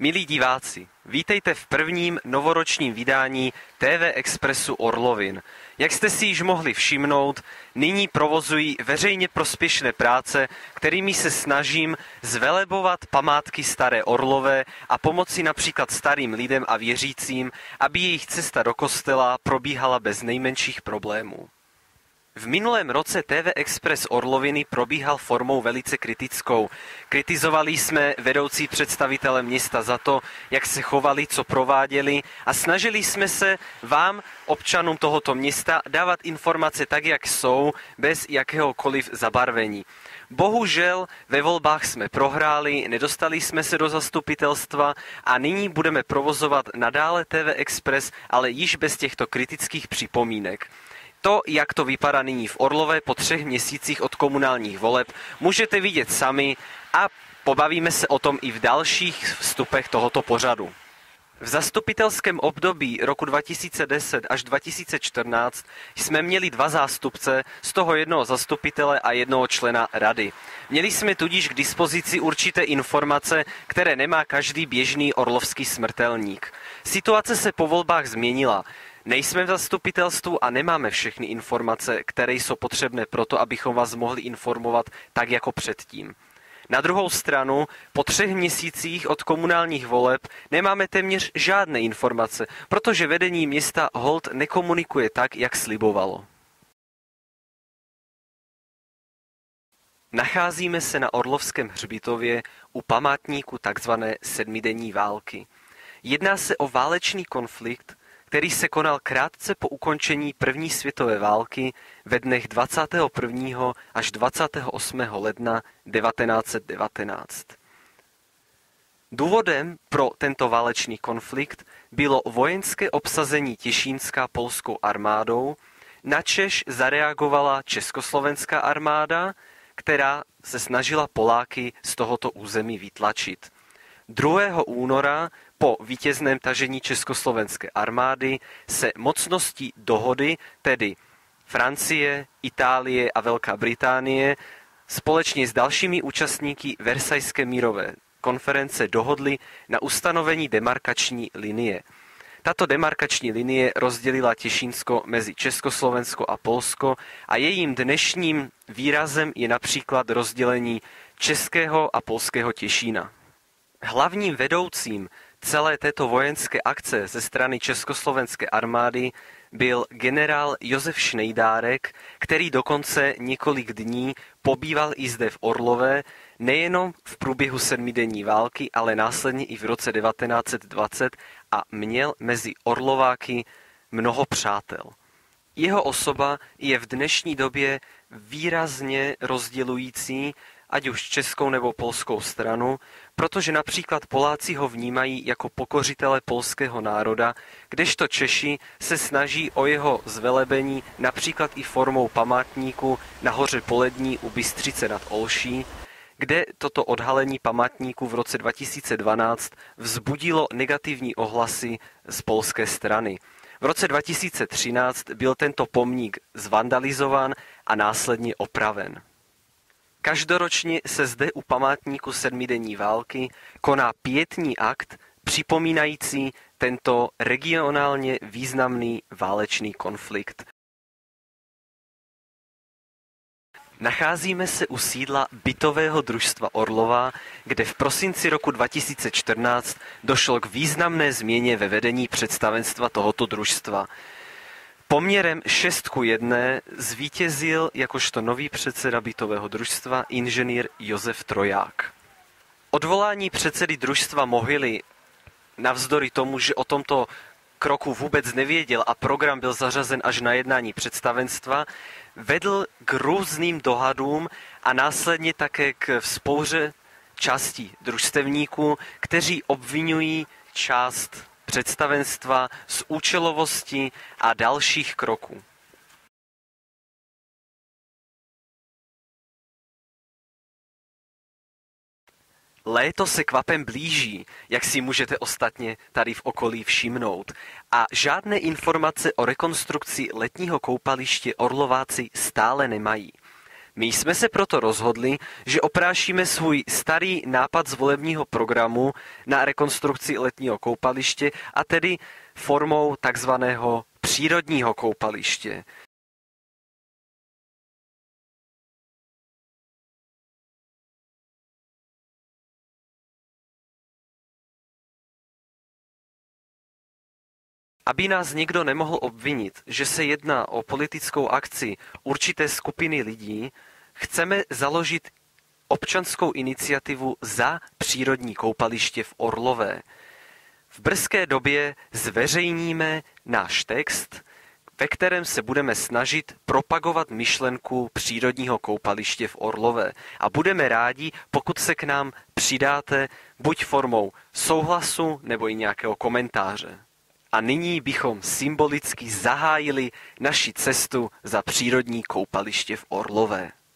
Milí diváci, vítejte v prvním novoročním vydání TV Expressu Orlovin. Jak jste si již mohli všimnout, nyní provozují veřejně prospěšné práce, kterými se snažím zvelebovat památky Staré Orlové a pomoci například starým lidem a věřícím, aby jejich cesta do kostela probíhala bez nejmenších problémů. V minulém roce TV Express Orloviny probíhal formou velice kritickou. Kritizovali jsme vedoucí představitele města za to, jak se chovali, co prováděli a snažili jsme se vám, občanům tohoto města, dávat informace tak, jak jsou, bez jakéhokoliv zabarvení. Bohužel ve volbách jsme prohráli, nedostali jsme se do zastupitelstva a nyní budeme provozovat nadále TV Express, ale již bez těchto kritických připomínek. To, jak to vypadá nyní v Orlové po 3 měsících od komunálních voleb, můžete vidět sami a pobavíme se o tom i v dalších vstupech tohoto pořadu. V zastupitelském období roku 2010 až 2014 jsme měli 2 zástupce, z toho jednoho zastupitele a jednoho člena rady. Měli jsme tudíž k dispozici určité informace, které nemá každý běžný orlovský smrtelník. Situace se po volbách změnila. Nejsme v zastupitelstvu a nemáme všechny informace, které jsou potřebné pro to, abychom vás mohli informovat tak jako předtím. Na druhou stranu, po 3 měsících od komunálních voleb nemáme téměř žádné informace, protože vedení města holt nekomunikuje tak, jak slibovalo. Nacházíme se na Orlovském hřbitově u památníku tzv. Sedmidenní války. Jedná se o válečný konflikt, který se konal krátce po ukončení první světové války ve dnech 21. až 28. ledna 1919. Důvodem pro tento válečný konflikt bylo vojenské obsazení Těšínska polskou armádou, načež zareagovala československá armáda, která se snažila Poláky z tohoto území vytlačit. 2. února po vítězném tažení československé armády se mocnosti dohody, tedy Francie, Itálie a Velká Británie, společně s dalšími účastníky Versajské mírové konference dohodly na ustanovení demarkační linie. Tato demarkační linie rozdělila Těšínsko mezi Československo a Polsko a jejím dnešním výrazem je například rozdělení českého a polského Těšína. Hlavním vedoucím celé této vojenské akce ze strany československé armády byl generál Josef Šnejdárek, který dokonce několik dní pobýval i zde v Orlové, nejenom v průběhu sedmidenní války, ale následně i v roce 1920 a měl mezi Orlováky mnoho přátel. Jeho osoba je v dnešní době výrazně rozdělující ať už českou nebo polskou stranu, protože například Poláci ho vnímají jako pokořitele polského národa, kdežto Češi se snaží o jeho zvelebení například i formou památníku na hoře Polední u Bystřice nad Olší, kde toto odhalení památníku v roce 2012 vzbudilo negativní ohlasy z polské strany. V roce 2013 byl tento pomník zvandalizován a následně opraven. Každoročně se zde u památníku sedmidenní války koná pietní akt připomínající tento regionálně významný válečný konflikt. Nacházíme se u sídla bytového družstva Orlová, kde v prosinci roku 2014 došlo k významné změně ve vedení představenstva tohoto družstva. Poměrem 6:1 zvítězil jakožto nový předseda bytového družstva inženýr Josef Troják. Odvolání předsedy družstva Mohyly, navzdory tomu, že o tomto kroku vůbec nevěděl a program byl zařazen až na jednání představenstva, vedl k různým dohadům a následně také k vzpouře části družstevníků, kteří obvinují část představenstva z účelovosti a dalších kroků. Léto se kvapem blíží, jak si můžete ostatně tady v okolí všimnout, a žádné informace o rekonstrukci letního koupaliště Orlováci stále nemají. My jsme se proto rozhodli, že oprášíme svůj starý nápad z volebního programu na rekonstrukci letního koupaliště, a tedy formou takzvaného přírodního koupaliště. Aby nás nikdo nemohl obvinit, že se jedná o politickou akci určité skupiny lidí, chceme založit občanskou iniciativu za přírodní koupaliště v Orlové. V brzké době zveřejníme náš text, ve kterém se budeme snažit propagovat myšlenku přírodního koupaliště v Orlové. A budeme rádi, pokud se k nám přidáte buď formou souhlasu nebo i nějakého komentáře. A nyní bychom symbolicky zahájili naši cestu za přírodní koupaliště v Orlové.